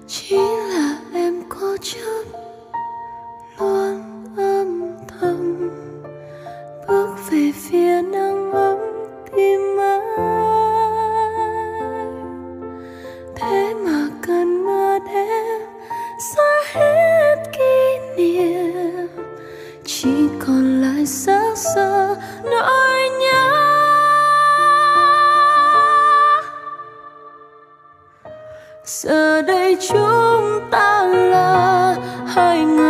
Chỉ là em cố chấp luôn âm thầm bước về phía nắng ấm tim anh. Thế mà cơn mưa đêm xóa hết kỷ niệm, chỉ còn lại xác xơ nỗi nhớ. Giờ đây chúng ta là hai người